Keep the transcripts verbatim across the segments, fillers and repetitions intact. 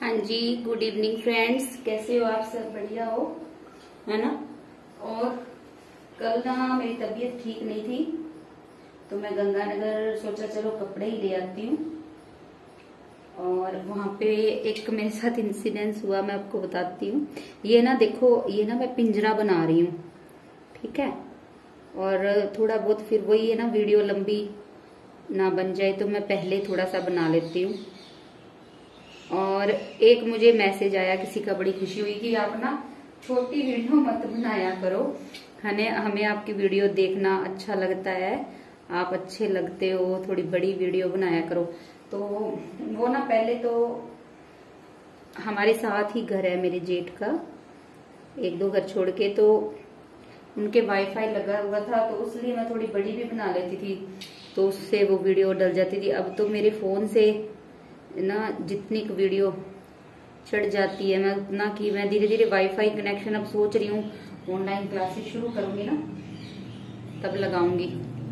हाँ जी, good evening friends. कैसे हो आप सब? बढ़िया हो, है ना। और कल ना मेरी तबीयत ठीक नहीं थी, तो मैं गंगानगर सोचा चलो कपड़े ही ले आती हूँ। और वहां पे एक मेरे साथ इंसिडेंस हुआ, मैं आपको बताती हूँ। ये ना देखो, ये ना मैं पिंजरा बना रही हूँ, ठीक है। और थोड़ा बहुत फिर वही है ना, वीडियो लंबी ना बन जाए तो मैं पहले थोड़ा सा बना लेती हूँ। और एक मुझे मैसेज आया किसी का, बड़ी खुशी हुई कि आप ना छोटी वीडियो मत बनाया करो, हमें हमें आपकी वीडियो देखना अच्छा लगता है, आप अच्छे लगते हो, थोड़ी बड़ी वीडियो बनाया करो। तो वो ना पहले तो हमारे साथ ही घर है मेरे जेठ का, एक दो घर छोड़ के, तो उनके वाईफाई लगा हुआ था, तो उसलिए मैं थोड़ी बड़ी भी बना लेती थी, तो उससे वो वीडियो डल जाती थी। अब तो मेरे फोन से ना जितनी वीडियो चढ़ जाती है, मैं उतना की मैं धीरे धीरे वाईफाई कनेक्शन अब सोच रही हूँ, ऑनलाइन क्लासेस शुरू करूंगी ना तब लगाऊंगी।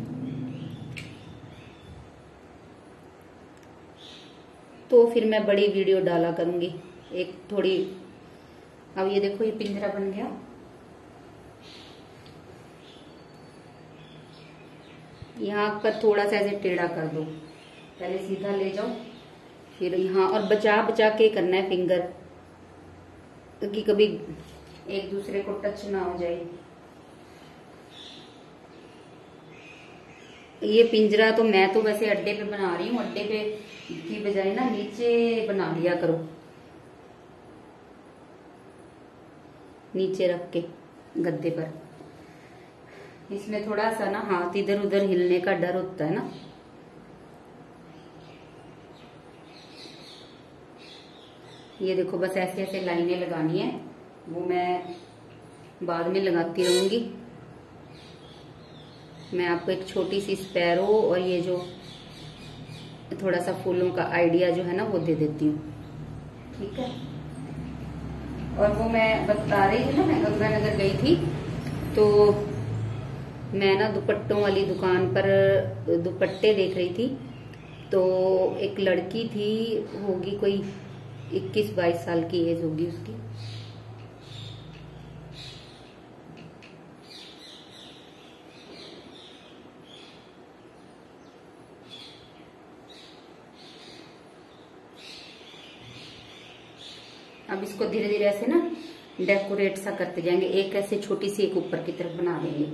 तो फिर मैं बड़ी वीडियो डाला करूंगी एक थोड़ी। अब ये देखो, ये पिंजरा बन गया। यहाँ पर थोड़ा सा ऐसे टेढ़ा कर दो, पहले सीधा ले जाओ, फिर यहाँ, और बचा बचा के करना है फिंगर, कि कभी एक दूसरे को टच ना हो जाए। ये पिंजरा तो मैं तो वैसे अड्डे पे बना रही हूँ, अड्डे पे की बजाय ना नीचे बना लिया करो, नीचे रख के गद्दे पर। इसमें थोड़ा सा ना हाथ इधर उधर हिलने का डर होता है ना। ये देखो, बस ऐसे ऐसे लाइनें लगानी है, वो मैं बाद में लगाती रहूंगी। मैं आपको एक छोटी सी स्पैरो और ये जो थोड़ा सा फूलों का आइडिया जो है ना वो दे देती हूँ, ठीक है। और वो मैं बता रही थी ना, मैं गंगानगर गई थी, तो मैं ना दुपट्टों वाली दुकान पर दुपट्टे देख रही थी। तो एक लड़की थी, होगी कोई इक्कीस बाईस साल की एज होगी उसकी। अब इसको धीरे धीरे ऐसे ना डेकोरेट सा करते जाएंगे, एक ऐसे छोटी सी एक ऊपर की तरफ बना देंगे।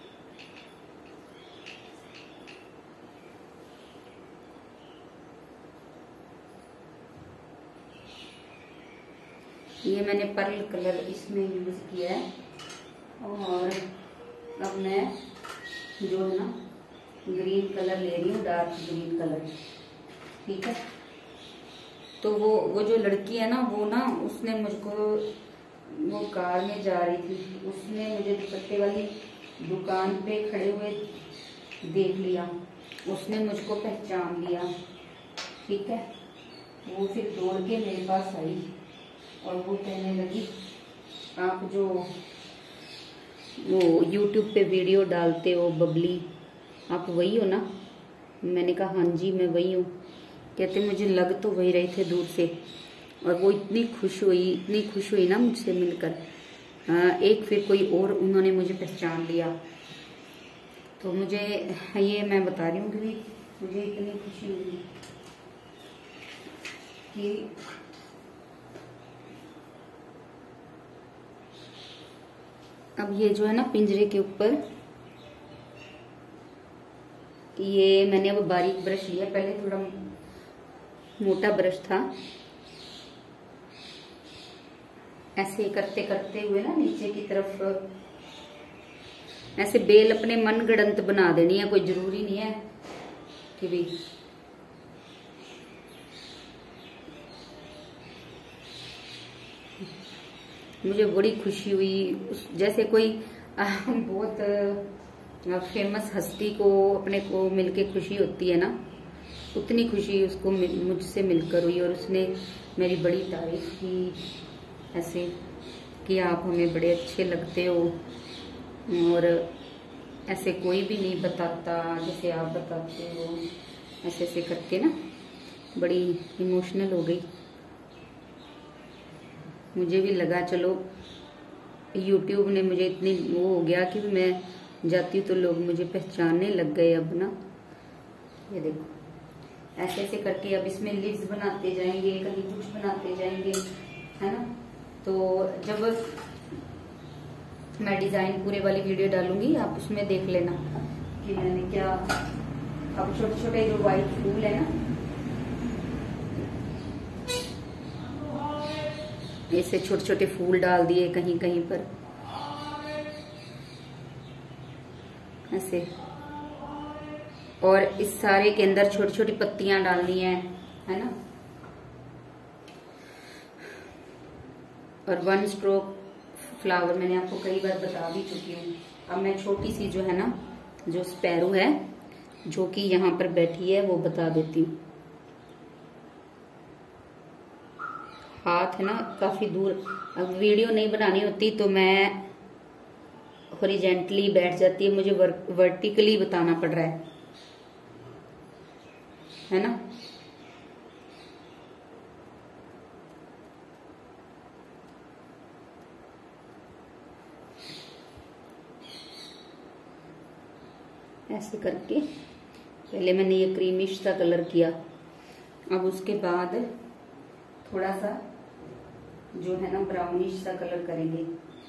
ये मैंने पर्ल कलर इसमें यूज किया है। और अब मैं जो है ना ग्रीन कलर ले रही हूँ, डार्क ग्रीन कलर, ठीक है। तो वो वो जो लड़की है ना, वो ना उसने मुझको, वो कार में जा रही थी, उसने मुझे दुपट्टे वाली दुकान पे खड़े हुए देख लिया, उसने मुझको पहचान लिया, ठीक है। वो फिर दौड़ के मेरे पास आई और वो कहने लगी, आप जो वो यूट्यूब पे वीडियो डालते हो बबली, आप वही हो ना? मैंने कहा हाँ जी मैं वही हूँ। कहते मुझे लग तो वही रहे थे दूर से। और वो इतनी खुश हुई, इतनी खुश हुई ना मुझसे मिलकर। एक फिर कोई और उन्होंने मुझे पहचान लिया। तो मुझे ये मैं बता रही हूँ कि मुझे इतनी खुशी हुई कि अब ये जो है ना पिंजरे के ऊपर, ये मैंने अब बारीक ब्रश लिया, पहले थोड़ा मोटा ब्रश था। ऐसे करते करते हुए ना नीचे की तरफ ऐसे बेल अपने मन गढ़ंत बना देनी है, कोई जरूरी नहीं है कि भी मुझे बड़ी खुशी हुई। जैसे कोई बहुत फेमस हस्ती को अपने को मिलके खुशी होती है ना, उतनी खुशी उसको मुझसे मिलकर हुई। और उसने मेरी बड़ी तारीफ की, ऐसे कि आप हमें बड़े अच्छे लगते हो, और ऐसे कोई भी नहीं बताता जैसे आप बताते हो, ऐसे ऐसे करके ना बड़ी इमोशनल हो गई। मुझे भी लगा चलो यूट्यूब ने मुझे इतनी वो हो गया कि मैं जाती हूँ तो लोग मुझे पहचानने लग गए अब ना। ये देखो ऐसे ऐसे करके अब इसमें लिप्स बनाते जाएंगे, कहीं कुछ बनाते जाएंगे, है ना। तो जब मैं डिजाइन पूरे वाली वीडियो डालूंगी आप उसमें देख लेना कि मैंने क्या। अब छोटे छोटे जो व्हाइट फूल है ना, ऐसे छोटे छोटे फूल डाल दिए कहीं कहीं पर ऐसे, और इस सारे के अंदर छोटी छोटी पत्तियां डालनी है, है ना। और वन स्ट्रोक फ्लावर मैंने आपको कई बार बता भी चुकी हूँ। अब मैं छोटी सी जो है ना, जो स्पैरो है जो कि यहाँ पर बैठी है वो बता देती हूँ। हाथ है ना काफी दूर, अब वीडियो नहीं बनानी होती तो मैं हॉरिजेंटली बैठ जाती है, मुझे वर्टिकली बताना पड़ रहा है है ना। ऐसे करके पहले मैंने ये क्रीमिश सा कलर किया। अब उसके बाद थोड़ा सा जो है ना ब्राउनिश सा कलर करेंगे।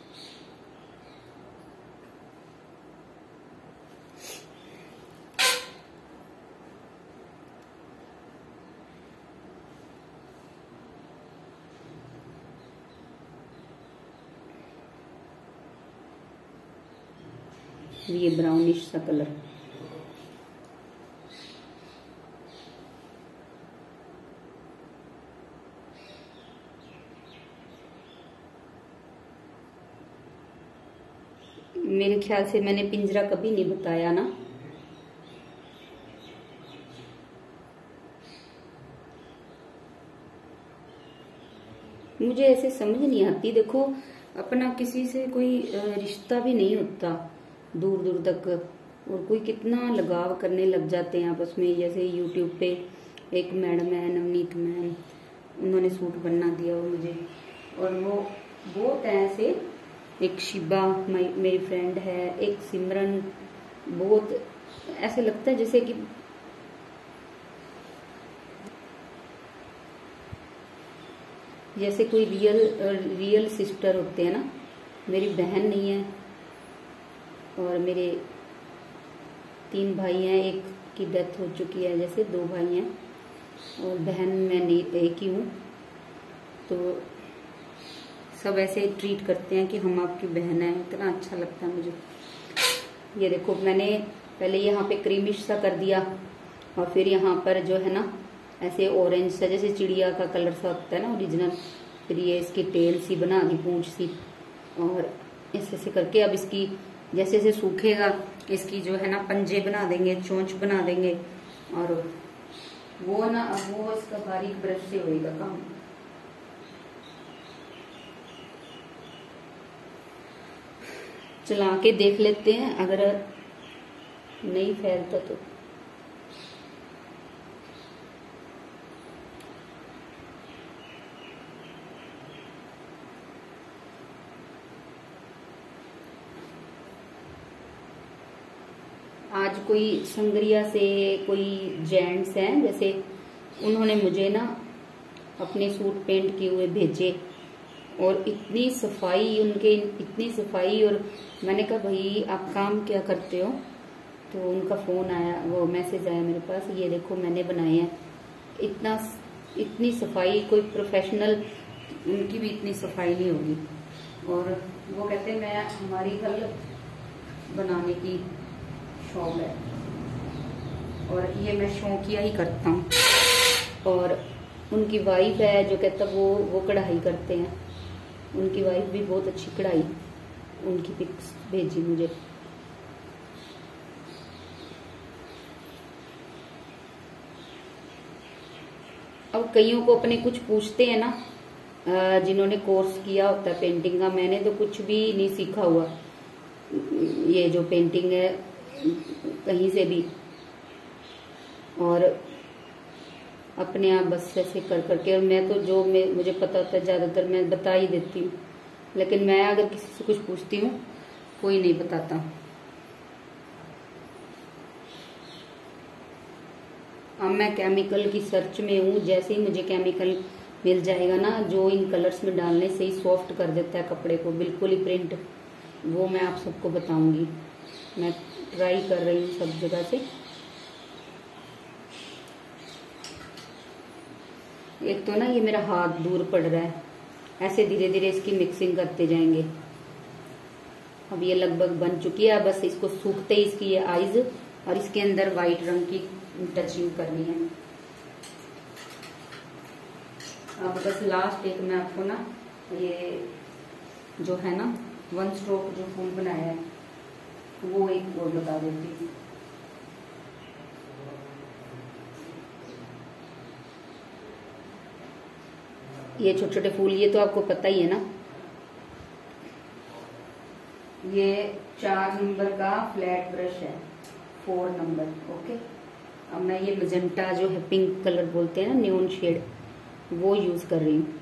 ये ब्राउनिश सा कलर, मेरे ख्याल से मैंने पिंजरा कभी नहीं बताया ना। मुझे ऐसे समझ नहीं आती, देखो अपना किसी से कोई रिश्ता भी नहीं होता दूर दूर तक, और कोई कितना लगाव करने लग जाते हैं आपस में। जैसे यूट्यूब पे एक मैडम है नवनीत मैम, उन्होंने सूट बनना दिया वो मुझे, और वो बहुत है ऐसे। एक शिबा मेरी फ्रेंड है, एक सिमरन, बहुत ऐसे लगता है जैसे कि जैसे कोई रियल रियल सिस्टर होते हैं ना। मेरी बहन नहीं है, और मेरे तीन भाई हैं, एक की डेथ हो चुकी है, जैसे दो भाई हैं और बहन मैं नहीं, एक ही हूँ। तो सब ऐसे ट्रीट करते हैं कि हम आपकी बहन है, इतना अच्छा लगता है मुझे। ये देखो मैंने पहले यहाँ पे क्रीमिश सा कर दिया, और फिर यहाँ पर जो है ना ऐसे ऑरेंज सा, जैसे चिड़िया का कलर सा होता है ना ओरिजिनल। फिर ये इसकी टेल सी बना दी, पूंछ सी, और ऐसे ऐसे करके अब इसकी जैसे जैसे सूखेगा इसकी जो है ना पंजे बना देंगे, चोंच बना देंगे, और वो ना अब वो इसका बारीक ब्रश से होएगा काम। चला के देख लेते हैं, अगर नहीं फैलता तो। आज कोई संगरिया से कोई जेंट्स हैं, जैसे उन्होंने मुझे ना अपने सूट पेंट किए हुए भेजे, और इतनी सफाई उनके, इतनी सफाई। और मैंने कहा भाई आप काम क्या करते हो, तो उनका फोन आया, वो मैसेज आया मेरे पास, ये देखो मैंने बनाए हैं। इतना इतनी सफाई, कोई प्रोफेशनल उनकी भी इतनी सफाई नहीं होगी। और वो कहते हैं मैं हमारी कल बनाने की शौक है, और ये मैं शौकिया ही करता हूँ। और उनकी वाइफ है जो कहता वो वो कढ़ाई करते हैं, उनकी वाइफ भी बहुत अच्छी कढ़ाई, उनकी पिक्स भेजी मुझे। अब कईयों को अपने कुछ पूछते हैं ना, जिन्होंने कोर्स किया होता है पेंटिंग का। मैंने तो कुछ भी नहीं सीखा हुआ, ये जो पेंटिंग है कहीं से भी। और अपने आप बस ऐसे कर करके। और मैं तो जो मैं मुझे पता होता है ज़्यादातर मैं बता ही देती हूँ, लेकिन मैं अगर किसी से कुछ पूछती हूँ कोई नहीं बताता। अब मैं केमिकल की सर्च में हूँ, जैसे ही मुझे केमिकल मिल जाएगा ना जो इन कलर्स में डालने से ही सॉफ्ट कर देता है कपड़े को, बिल्कुल ही प्रिंट, वो मैं आप सबको बताऊंगी। मैं ट्राई कर रही हूँ सब जगह से। एक तो ना ये मेरा हाथ दूर पड़ रहा है, ऐसे धीरे धीरे इसकी मिक्सिंग करते जाएंगे। अब ये लगभग बन चुकी है, बस इसको सूखते ही इसकी ये आईज और इसके अंदर वाइट रंग की टचिंग करनी है। अब बस लास्ट एक मैं आपको ना ये जो है ना वन स्ट्रोक जो फूल बनाया है वो एक और बता देती हूँ। ये छोटे छोटे फूल, ये तो आपको पता ही है ना, ये चार नंबर का फ्लैट ब्रश है, फोर नंबर। ओके, अब मैं ये मजेंटा जो है पिंक कलर बोलते हैं ना, न्यून शेड, वो यूज कर रही हूँ।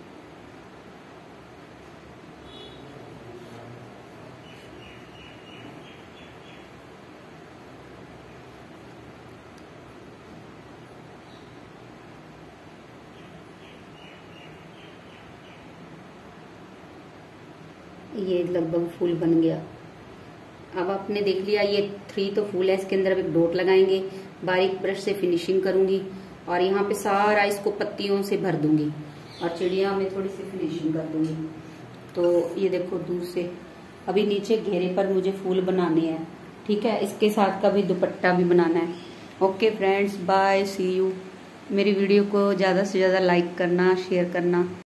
ये लगभग फूल बन गया। अब आपने देख लिया ये थ्री तो फूल है, इसके अंदर अब एक डॉट लगाएंगे, बारीक ब्रश से फिनिशिंग करूंगी और यहाँ पे सारा इसको पत्तियों से भर दूंगी और चिड़िया में थोड़ी सी फिनिशिंग कर दूंगी। तो ये देखो दूर से अभी नीचे घेरे पर मुझे फूल बनाने हैं, ठीक है। इसके साथ का भी दुपट्टा भी बनाना है। Okay friends, bye, see you. मेरी वीडियो को ज़्यादा से ज़्यादा लाइक करना, शेयर करना।